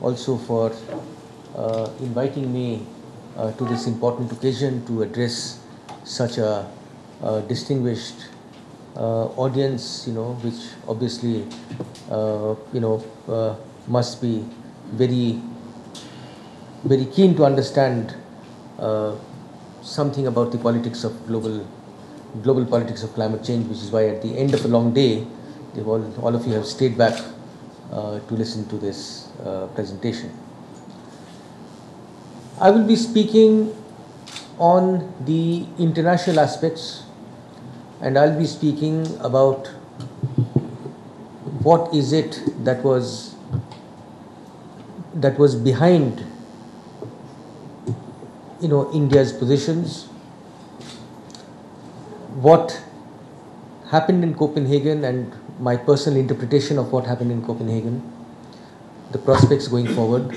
also for inviting me to this important occasion to address such a distinguished audience, which obviously, must be very, very keen to understand something about the politics of global politics of climate change, which is why at the end of a long day, all of you have stayed back to listen to this presentation. I will be speaking on the international aspects, and I'll be speaking about what is it that was behind India's positions, what happened in Copenhagen and my personal interpretation of what happened in Copenhagen, the prospects going forward.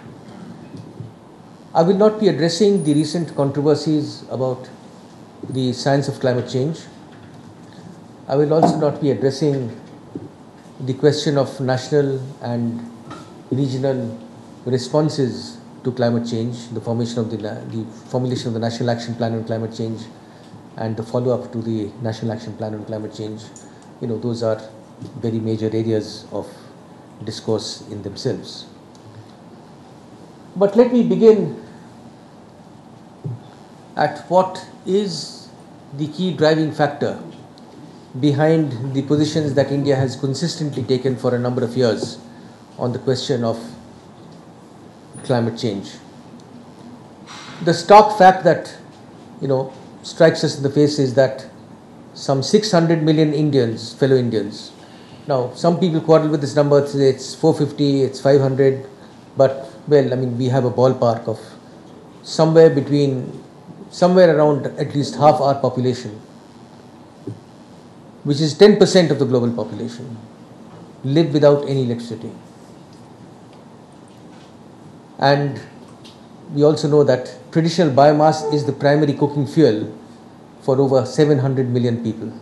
I will not be addressing the recent controversies about the science of climate change. I will also not be addressing the question of national and regional responses to climate change, the formulation of the National Action Plan on Climate Change and the follow-up to the National Action Plan on Climate Change. Those are very major areas of discourse in themselves. But let me begin at what is the key driving factor behind the positions that India has consistently taken for a number of years on the question of climate change. The stark fact that strikes us in the face is that some 600 million Indians, fellow Indians. Now, some people quarrel with this number, say it's 450, it's 500, but we have a ballpark of somewhere around at least half our population, which is 10% of the global population, live without any electricity. And we also know that traditional biomass is the primary cooking fuel for over 700 million people.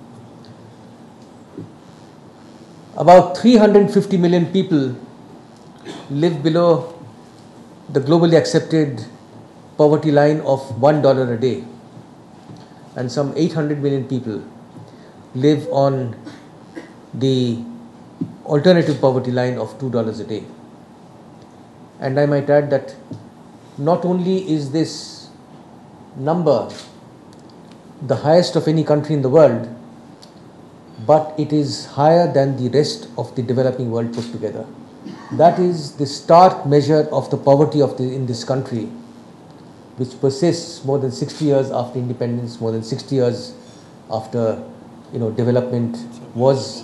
About 350 million people live below the globally accepted poverty line of $1 a day, and some 800 million people live on the alternative poverty line of $2 a day. And I might add that not only is this number the highest of any country in the world, but it is higher than the rest of the developing world put together. That is the stark measure of the poverty in this country, which persists more than 60 years after independence, more than 60 years after development was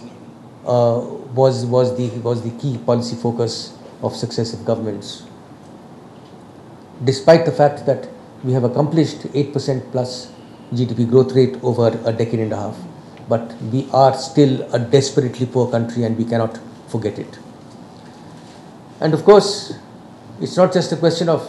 the key policy focus of successive governments. Despite the fact that we have accomplished 8% plus GDP growth rate over a decade and a half, but we are still a desperately poor country and we cannot forget it. And of course, it's not just a question of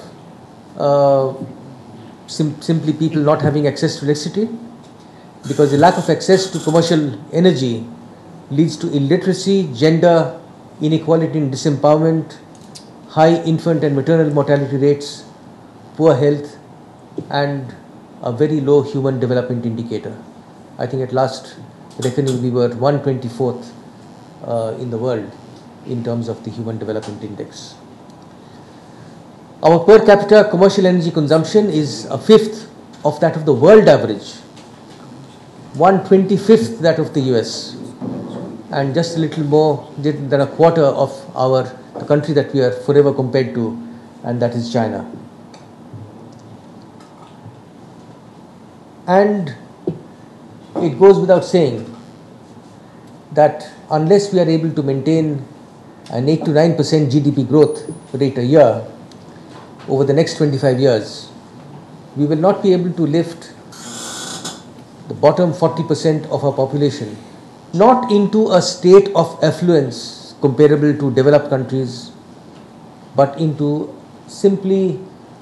simply people not having access to electricity, because the lack of access to commercial energy leads to illiteracy, gender inequality and disempowerment, high infant and maternal mortality rates, poor health, and a very low human development indicator. I think at last reckoning we were 124th in the world in terms of the Human Development Index. Our per capita commercial energy consumption is a fifth of that of the world average, 1/25th that of the US, and just a little more than a quarter of the country that we are forever compared to, and that is China. And it goes without saying that unless we are able to maintain an 8 to 9% GDP growth rate a year over the next 25 years, we will not be able to lift the bottom 40% of our population not into a state of affluence comparable to developed countries, but into simply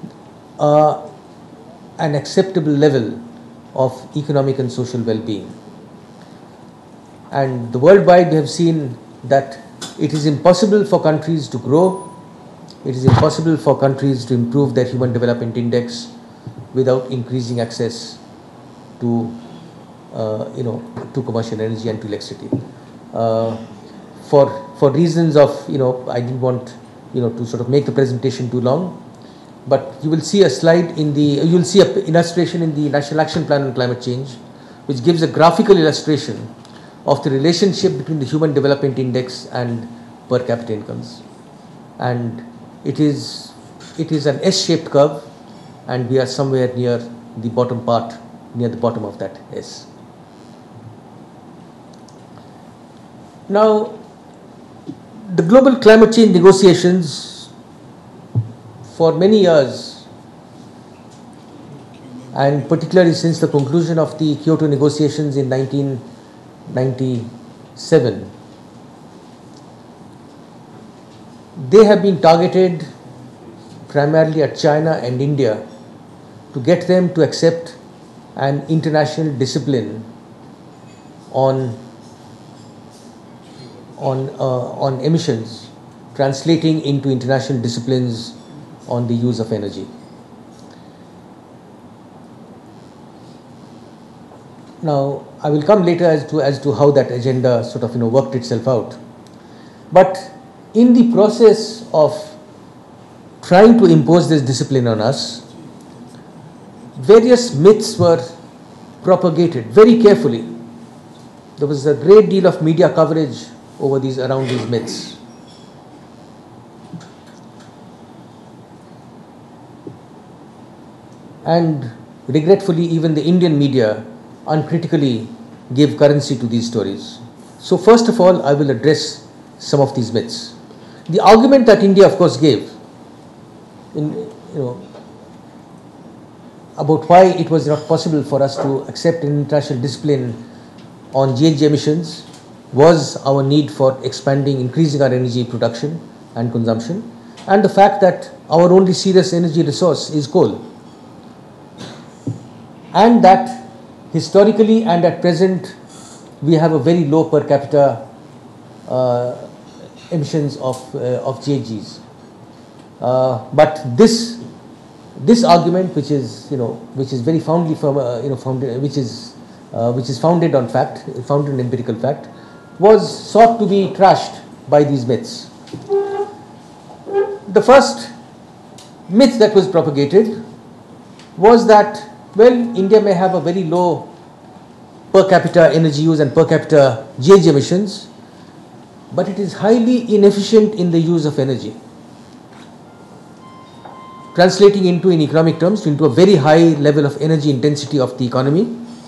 an acceptable level of economic and social well-being. And the worldwide we have seen that it is impossible for countries to grow it is impossible for countries to improve their Human Development Index without increasing access to, to commercial energy and to electricity. For reasons of, I didn't want, to sort of make the presentation too long, but you will see a slide you will see an illustration in the National Action Plan on Climate Change, which gives a graphical illustration of the relationship between the Human Development Index and per capita incomes. And it is an S-shaped curve, and we are somewhere near the bottom part, near the bottom of that S. Now, the global climate change negotiations for many years, and particularly since the conclusion of the Kyoto negotiations in 1997, they have been targeted primarily at China and India to get them to accept an international discipline on emissions, translating into international disciplines on the use of energy. Now, I will come later as to how that agenda sort of worked itself out. But in the process of trying to impose this discipline on us, various myths were propagated very carefully. There was a great deal of media coverage around these myths. And regretfully, even the Indian media uncritically gave currency to these stories. So first of all, I will address some of these myths. The argument that India, of course, gave about why it was not possible for us to accept an international discipline on GHG emissions was our need for increasing our energy production and consumption, and the fact that our only serious energy resource is coal, and that historically and at present we have a very low per capita emissions of GHGs. But this argument, which is very founded on fact, founded on empirical fact, was sought to be trashed by these myths. The first myth that was propagated was that, well, India may have a very low per capita energy use and per capita GHG emissions, but it is highly inefficient in the use of energy, translating into, in economic terms, into a very high level of energy intensity of the economy.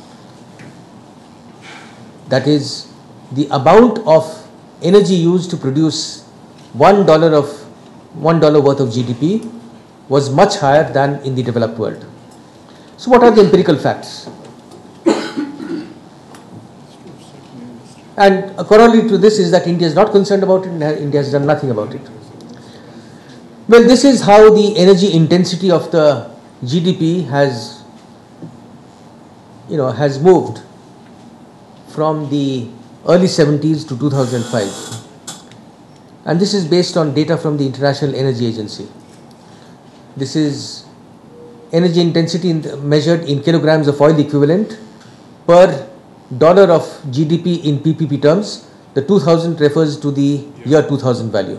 That is, the amount of energy used to produce $1 worth of GDP was much higher than in the developed world. So what are the empirical facts? And a corollary to this is that India is not concerned about it, and India has done nothing about it. Well, this is how the energy intensity of the GDP has moved from the early 70s to 2005. And this is based on data from the International Energy Agency. This is energy intensity measured in kilograms of oil equivalent per dollar of GDP in PPP terms. The 2000 refers to the year 2000 value.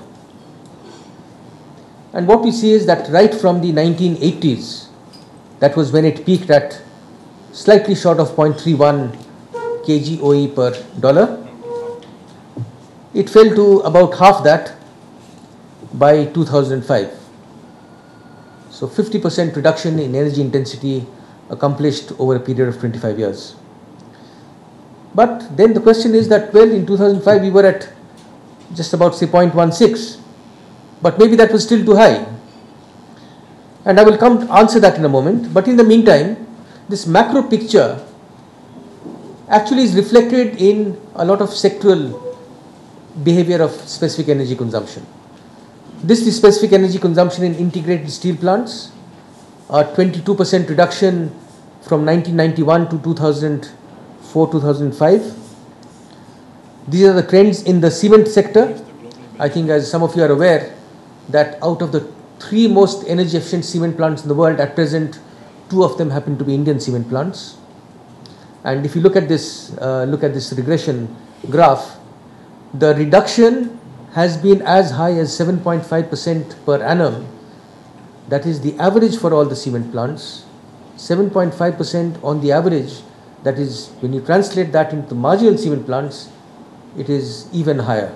And what we see is that right from the 1980s, that was when it peaked at slightly short of 0.31 kg OE per dollar. It fell to about half that by 2005. So 50% reduction in energy intensity accomplished over a period of 25 years. But then the question is that, well, in 2005 we were at just about, say, 0.16, but maybe that was still too high. And I will come to answer that in a moment. But in the meantime, this macro picture actually is reflected in a lot of sectoral behavior of specific energy consumption. This is specific energy consumption in integrated steel plants, a 22% reduction from 1991 to 2004-2005. These are the trends in the cement sector. I think, as some of you are aware, that out of the 3 most energy efficient cement plants in the world, at present 2 of them happen to be Indian cement plants. And if you look at this regression graph, the reduction has been as high as 7.5% per annum. That is the average for all the cement plants. 7.5% on the average. That is, when you translate that into marginal cement plants, it is even higher.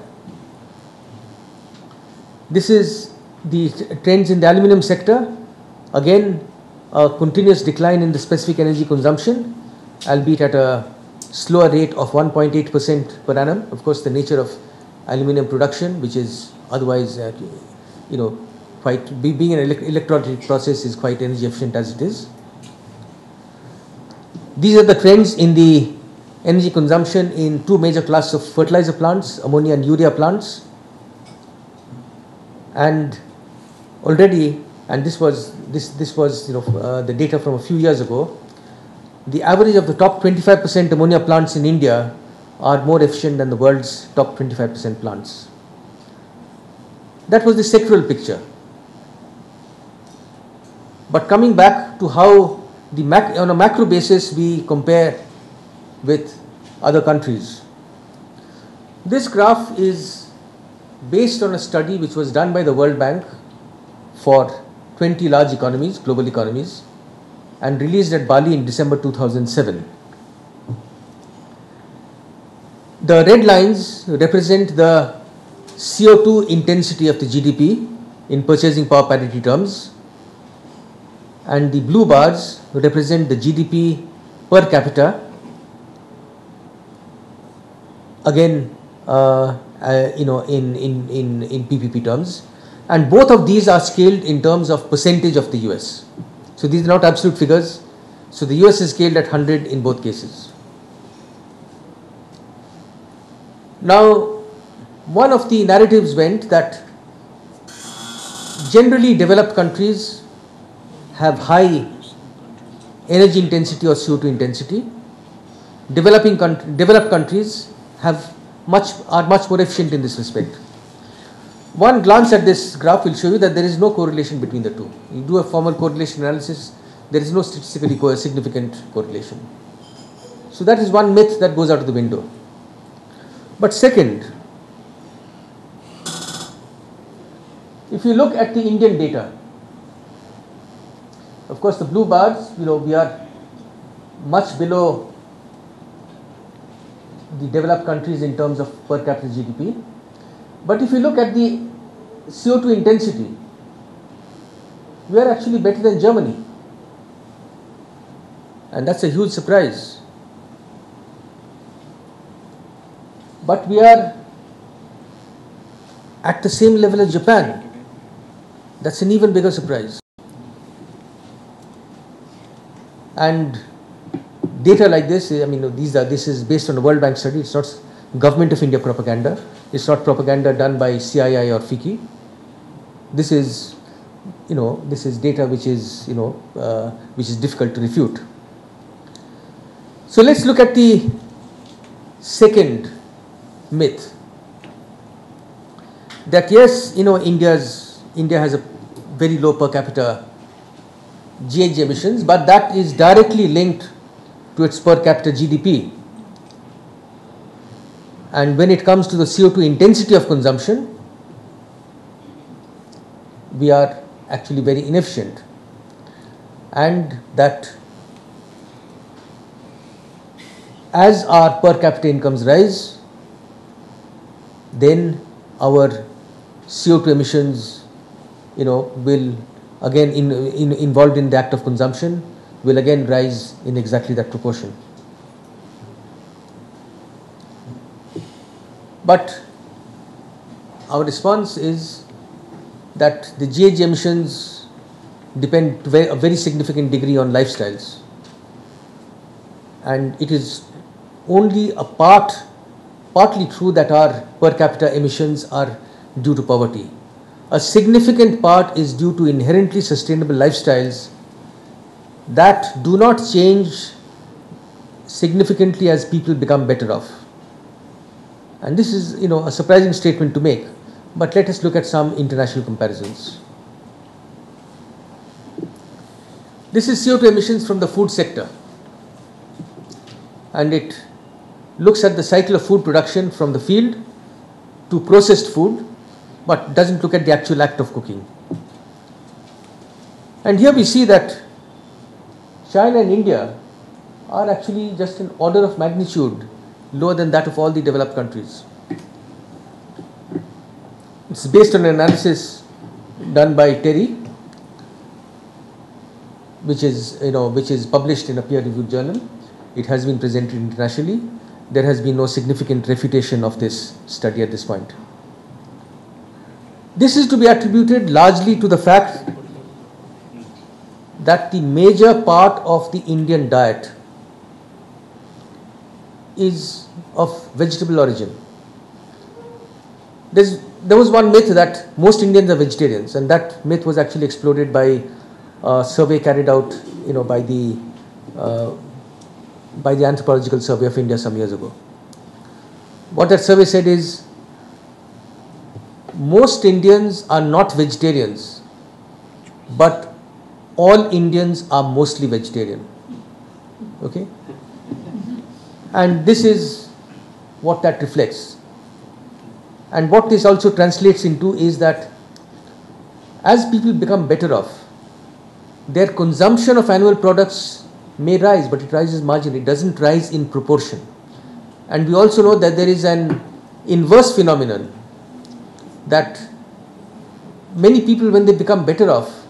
This is the trends in the aluminum sector. Again, a continuous decline in the specific energy consumption, albeit at a slower rate of 1.8% per annum. Of course, the nature of aluminum production, which is otherwise, quite being an electronic process, is quite energy efficient as it is. These are the trends in the energy consumption in 2 major classes of fertilizer plants, ammonia and urea plants. And already, and this was the data from a few years ago, the average of the top 25% ammonia plants in India are more efficient than the world's top 25% plants. That was the sectoral picture. But coming back to how on a macro basis we compare with other countries. This graph is based on a study which was done by the World Bank for 20 large economies, global economies, and released at Bali in December 2007. The red lines represent the CO2 intensity of the GDP in purchasing power parity terms, and the blue bars represent the GDP per capita, again in PPP terms, and both of these are scaled in terms of percentage of the US. So these are not absolute figures. So the US is scaled at 100 in both cases. Now, one of the narratives went that generally developed countries have high energy intensity or CO2 intensity. Developed countries are much more efficient in this respect. One glance at this graph will show you that there is no correlation between the two. You do a formal correlation analysis, there is no statistically significant correlation. So that is one myth that goes out of the window. But second, if you look at the Indian data, of course the blue bars, we are much below the developed countries in terms of per capita GDP. But if you look at the CO2 intensity, we are actually better than Germany. And that's a huge surprise. But we are at the same level as Japan. That's an even bigger surprise. And data like this, this is based on a World Bank study. It's not Government of India propaganda. It's not propaganda done by CII or FICCI. This is data which is difficult to refute. So let's look at the second myth. That yes, India has a very low per capita GHG emissions, but that is directly linked to its per capita GDP. And when it comes to the CO2 intensity of consumption, we are actually very inefficient. And that as our per capita incomes rise, then our CO2 emissions, will again involved in the act of consumption, will again rise in exactly that proportion. But our response is that the GHG emissions depend to a very significant degree on lifestyles, and it is only partly true that our per capita emissions are due to poverty. A significant part is due to inherently sustainable lifestyles that do not change significantly as people become better off. And this is, a surprising statement to make. But let us look at some international comparisons. This is CO2 emissions from the food sector, and it looks at the cycle of food production from the field to processed food, but doesn't look at the actual act of cooking. And here we see that China and India are actually just an order of magnitude lower than that of all the developed countries. It's based on an analysis done by Terry, which is published in a peer-reviewed journal. It has been presented internationally. There has been no significant refutation of this study at this point. This is to be attributed largely to the fact that the major part of the Indian diet is of vegetable origin. There was one myth that most Indians are vegetarians, and that myth was actually exploded by a survey carried out by the Anthropological Survey of India some years ago. What that survey said is most Indians are not vegetarians, but all Indians are mostly vegetarian. Okay? And this is what that reflects. And what this also translates into is that as people become better off, their consumption of animal products may rise, but it rises marginally. It doesn't rise in proportion. And we also know that there is an inverse phenomenon, that many people, when they become better off,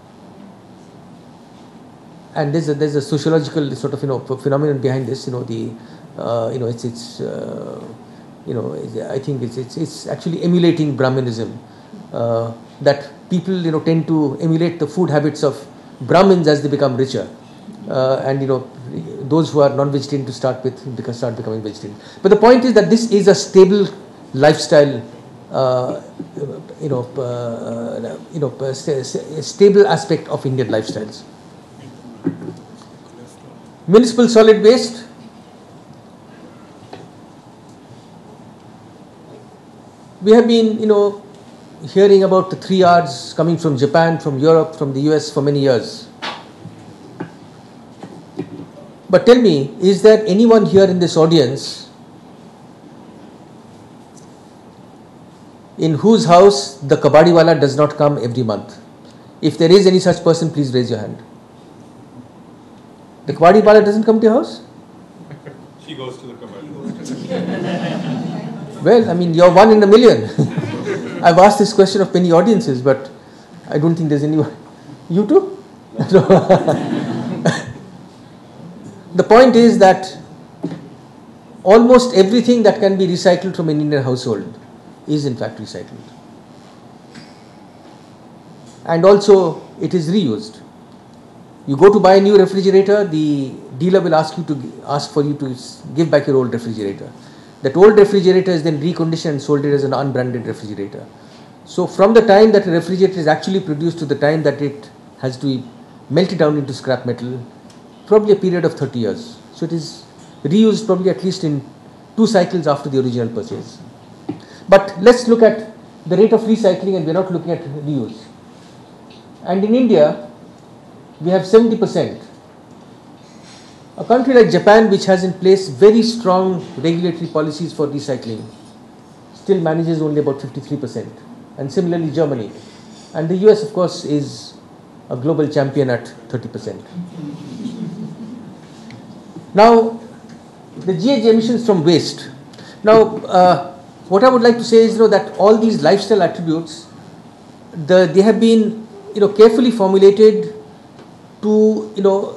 and there's a sociological sort of phenomenon behind this. I think it's actually emulating Brahmanism, that people tend to emulate the food habits of Brahmins as they become richer, and those who are non-vegetarian to start with start becoming vegetarian. But the point is that this is a stable lifestyle, a stable aspect of Indian lifestyles. Municipal solid waste. We have been, hearing about the 3 Rs coming from Japan, from Europe, from the US for many years. But tell me, is there anyone here in this audience in whose house the kabadiwala does not come every month? If there is any such person, please raise your hand. The kabadiwala doesn't come to your house? She goes to the kabadi. Well, I mean, you're one in a million. I've asked this question of many audiences, but I don't think there's anyone. You too? The point is that almost everything that can be recycled from an Indian household is in fact recycled. And also it is reused. You go to buy a new refrigerator, the dealer will ask for you to give back your old refrigerator. That old refrigerator is then reconditioned and sold it as an unbranded refrigerator. So from the time that a refrigerator is actually produced to the time that it has to be melted down into scrap metal, probably a period of 30 years. So it is reused probably at least in 2 cycles after the original purchase. But let's look at the rate of recycling, and we are not looking at reuse. And in India, we have 70%. A country like Japan, which has in place very strong regulatory policies for recycling, still manages only about 53%. And similarly Germany. And the US, of course, is a global champion at 30%. Now, the GHG emissions from waste. Now, what I would like to say is that all these lifestyle attributes, they have been carefully formulated to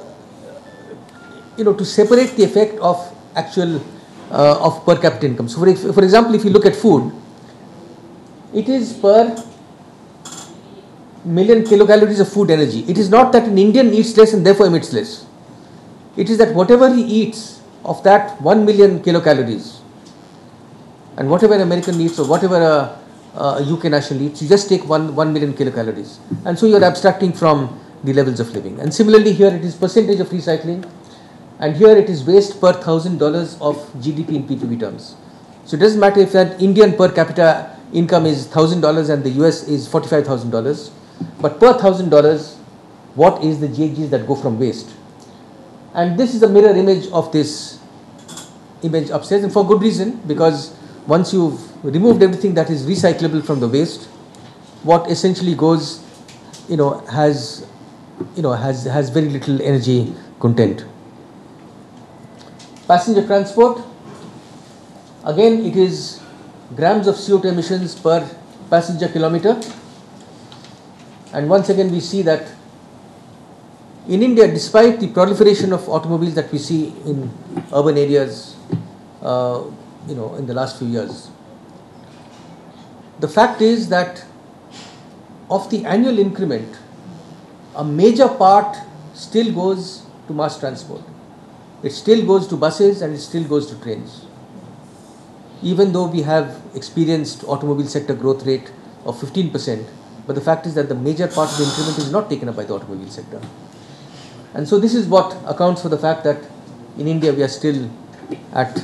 to separate the effect of actual of per capita income. So for example, if you look at food, it is per million kilocalories of food energy. It is not that an Indian eats less and therefore emits less. It is that whatever he eats of that 1 million kilocalories, and whatever an American eats or whatever a UK national eats, you just take 1 million kilocalories, and so you are abstracting from the levels of living. And similarly here it is percentage of recycling, and here it is waste per $1,000 of GDP in PPP terms. So it doesn't matter if that Indian per capita income is $1,000 and the US is $45,000. But per $1,000, what is the GHGs that go from waste? And this is a mirror image of this image upstairs, and for good reason, because once you've removed everything that is recyclable from the waste, what essentially goes, has very little energy content. Passenger transport, again it is grams of CO2 emissions per passenger kilometer, and once again we see that in India, despite the proliferation of automobiles that we see in urban areas, in the last few years, the fact is that of the annual increment, a major part still goes to mass transport. It still goes to buses and it still goes to trains. Even though we have experienced automobile sector growth rate of 15%, but the fact is that the major part of the increment is not taken up by the automobile sector. And so this is what accounts for the fact that in India we are at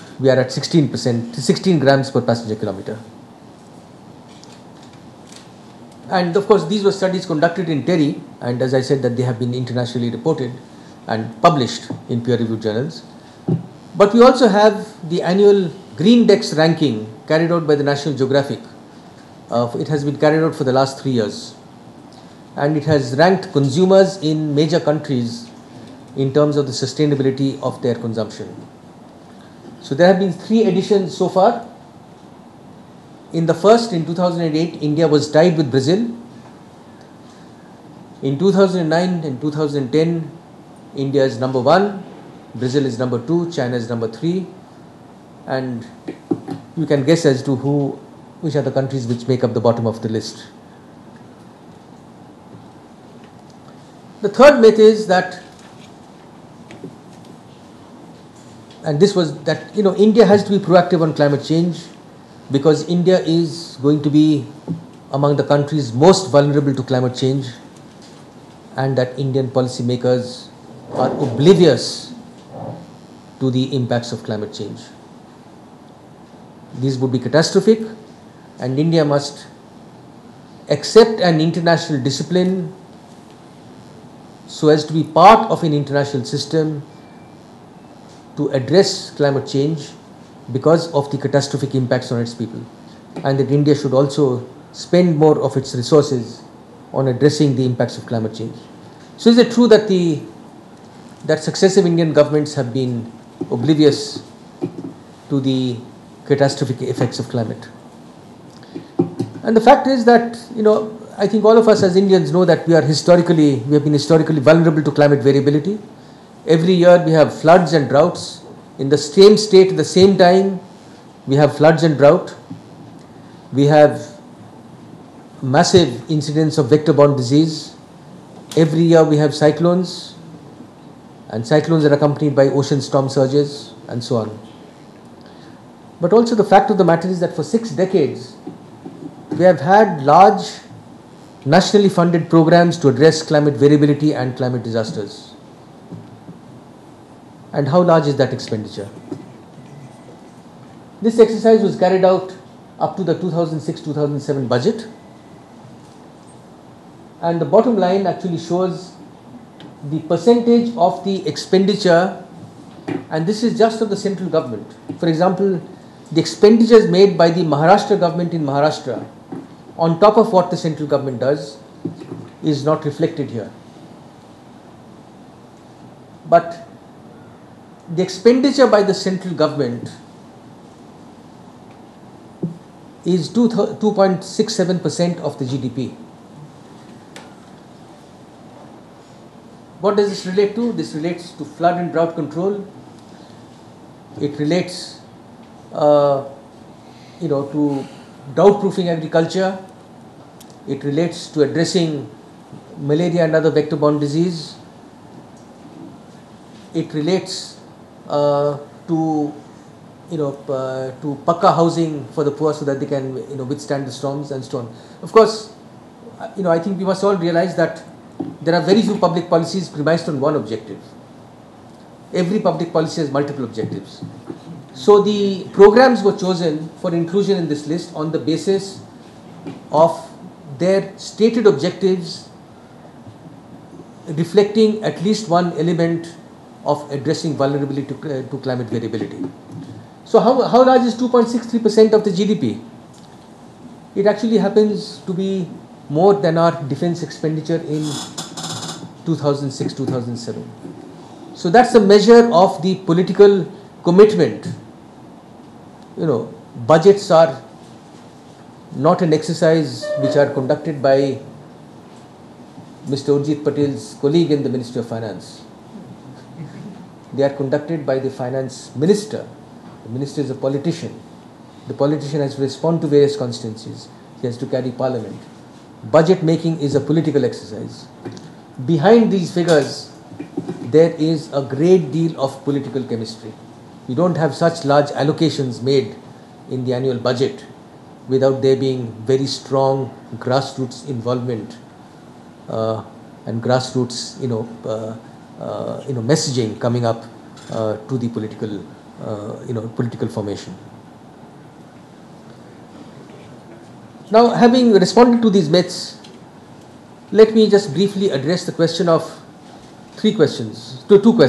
16 grams per passenger kilometer. And of course these were studies conducted in TERI, and as I said that they have been internationally reported and published in peer-reviewed journals. But we also have the annual Green Dex ranking carried out by the National Geographic. It has been carried out for the last 3 years, and it has ranked consumers in major countries in terms of the sustainability of their consumption. So there have been 3 editions so far. In the first, in 2008, India was tied with Brazil. In 2009 and 2010, India is number 1, Brazil is number 2, China is number 3, and you can guess as to which are the countries which make up the bottom of the list. The third myth is that, and this was that, India has to be proactive on climate change because India is going to be among the countries most vulnerable to climate change, and that Indian policymakers are oblivious to the impacts of climate change. These would be catastrophic, and India must accept an international discipline so as to be part of an international system to address climate change because of the catastrophic impacts on its people, and that India should also spend more of its resources on addressing the impacts of climate change. So is it true that that successive Indian governments have been oblivious to the catastrophic effects of climate? And the fact is that, I think all of us as Indians know that we have been historically vulnerable to climate variability. Every year we have floods and droughts. In the same state at the same time, we have floods and drought. We have massive incidence of vector-borne disease. Every year we have cyclones, and cyclones are accompanied by ocean storm surges and so on. But also the fact of the matter is that for 6 decades, we have had large nationally funded programs to address climate variability and climate disasters. And how large is that expenditure? This exercise was carried out up to the 2006-2007 budget, and the bottom line actually shows the percentage of the expenditure, and this is just of the central government. For example, the expenditures made by the Maharashtra government in Maharashtra on top of what the central government does is not reflected here. But the expenditure by the central government is 2.67% of the GDP. What does this relate to? This relates to flood and drought control. It relates, to drought-proofing agriculture. It relates to addressing malaria and other vector-borne disease. It relates to pakka housing for the poor so that they can withstand the storms and so on. Of course, I think we must all realize that there are very few public policies premised on one objective. Every public policy has multiple objectives. So the programs were chosen for inclusion in this list on the basis of their stated objectives reflecting at least one element of addressing vulnerability to climate variability. So how large is 2.63% of the GDP? It actually happens to be more than our defense expenditure in 2006-2007. So that's a measure of the political commitment. Budgets are not an exercise which are conducted by Mr. Urjit Patel's colleague in the Ministry of Finance. They are conducted by the finance minister. The minister is a politician. The politician has to respond to various constituencies. He has to carry parliament. Budget making is a political exercise. Behind these figures, there is a great deal of political chemistry. You don't have such large allocations made in the annual budget without there being very strong grassroots involvement and grassroots, messaging coming up to the political formation. Now, having responded to these myths, let me just briefly address the question of two questions.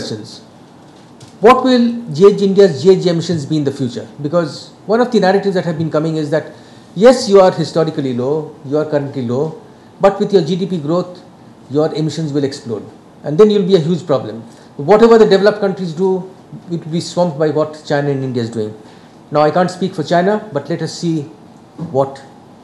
What will India's GHG emissions be in the future? Because one of the narratives that have been coming is that, yes, you are historically low, you are currently low, but with your GDP growth, your emissions will explode. And then you'll be a huge problem. Whatever the developed countries do, it will be swamped by what China and India is doing. Now, I can't speak for China, but let us see what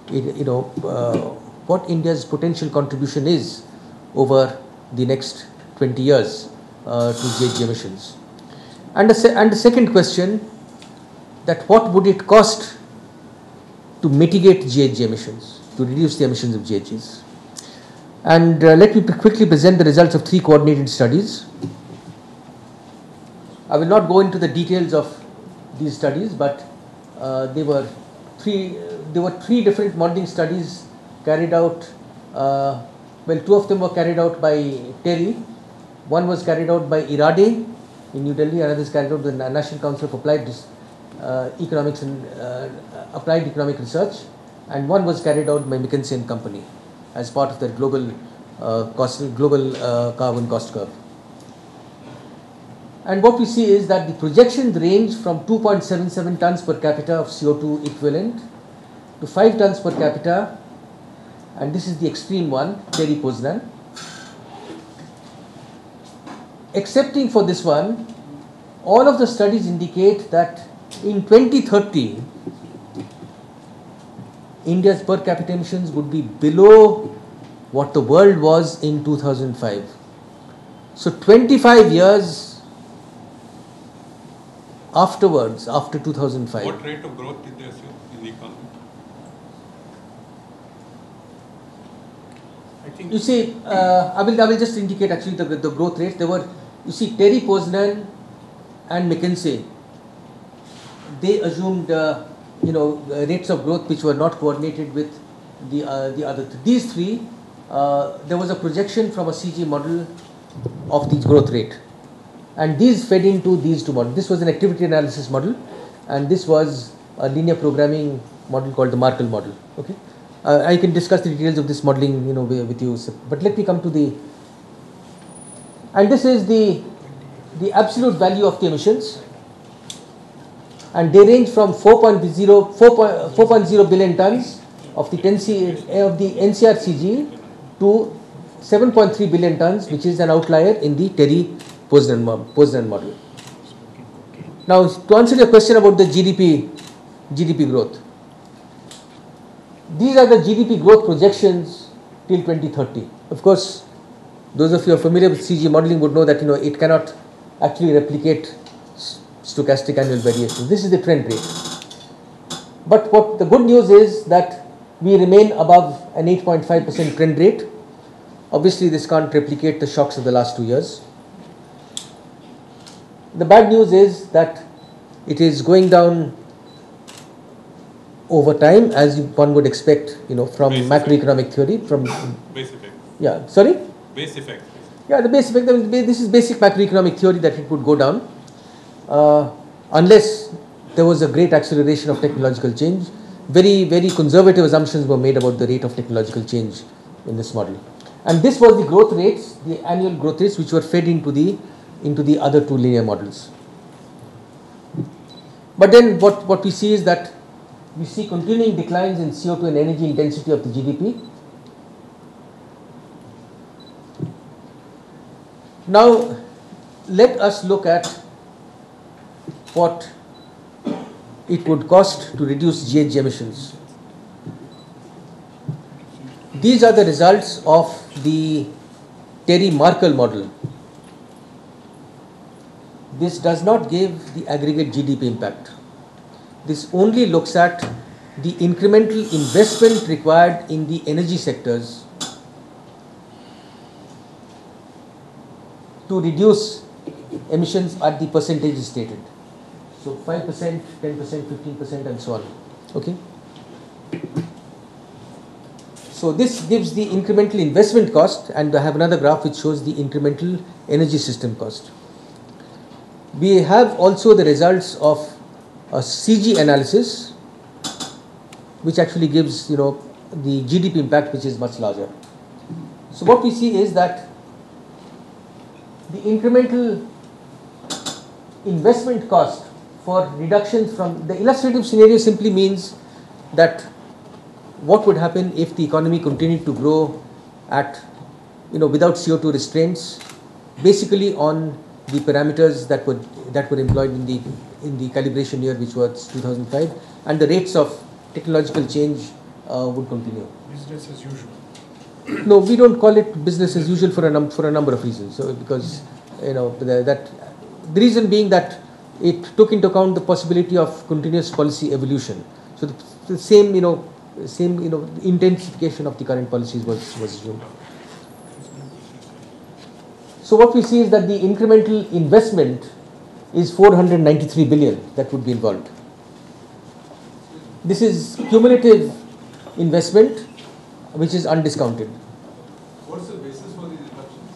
India's potential contribution is over the next 20 years to GHG emissions. And the second question, that what would it cost to mitigate GHG emissions, to reduce the emissions of GHGs? And let me quickly present the results of 3 coordinated studies. I will not go into the details of these studies, but there were three different modeling studies carried out. 2 of them were carried out by TERI. One was carried out by IRADE in New Delhi, another is carried out by the National Council of Applied Economics and Applied Economic Research, and one was carried out by McKinsey & Company as part of their global carbon cost curve. And what we see is that the projections range from 2.77 tons per capita of CO2 equivalent to 5 tons per capita, and this is the extreme one, TERI Poznan. Excepting for this one, all of the studies indicate that in 2030, India's per capita emissions would be below what the world was in 2005. So 25 years afterwards, after 2005. What rate of growth did they assume in the economy? I think you see, I will just indicate actually the growth rates. There were, you see, TERI Poznan and McKinsey, they assumed rates of growth which were not coordinated with the other three. These three, there was a projection from a CG model of the growth rate, and these fed into these two models. This was an activity analysis model, and this was a linear programming model called the Markle model. Okay, I can discuss the details of this modeling, with you. But let me come to the, and this is the absolute value of the emissions, and they range from 4.0 billion tons of the NCR CG to 7.3 billion tons, which is an outlier in the TERI Poznan model. Now, to answer your question about the GDP growth, these are the GDP growth projections till 2030. Of course, those of you who are familiar with CG modeling would know that it cannot actually replicate stochastic annual variation. This is the trend rate. But what the good news is that we remain above an 8.5% trend rate. Obviously, this can't replicate the shocks of the last 2 years. The bad news is that it is going down over time, as one would expect, from base macroeconomic theory. From base effect. Yeah, sorry. Base effect. Yeah, the base effect. This is basic macroeconomic theory that it would go down, unless there was a great acceleration of technological change. Very, very conservative assumptions were made about the rate of technological change in this model. And this was the growth rates, the annual growth rates, which were fed into the other two linear models. But then what we see is that we see continuing declines in CO2 and energy intensity of the GDP. Now, let us look at what it would cost to reduce GHG emissions. These are the results of the Terry-Markle model. This does not give the aggregate GDP impact. This only looks at the incremental investment required in the energy sectors to reduce emissions at the percentages stated. So 5%, 10%, 15% and so on. Okay. So this gives the incremental investment cost, and I have another graph which shows the incremental energy system cost. We have also the results of a CG analysis, which actually gives the GDP impact, which is much larger. So what we see is that the incremental investment cost for reductions from the illustrative scenario simply means that what would happen if the economy continued to grow at without CO2 restraints, basically on the parameters that were employed in the calibration year, which was 2005, and the rates of technological change would continue. Business as usual. No, we don't call it business as usual for a number of reasons. So because the reason being that it took into account the possibility of continuous policy evolution. So the same intensification of the current policies was assumed. So what we see is that the incremental investment is 493 billion that would be involved. This is cumulative investment which is undiscounted. What's the basis for these reductions?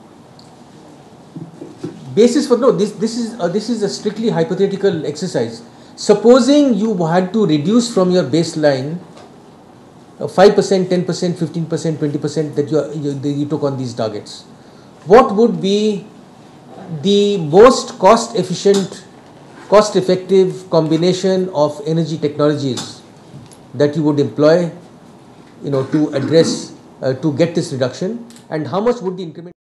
Basis for this is a strictly hypothetical exercise. Supposing you had to reduce from your baseline 5%, 10%, 15%, 20% that you took on these targets. What would be the most cost-effective combination of energy technologies that you would employ, to address, to get this reduction, and how much would the increment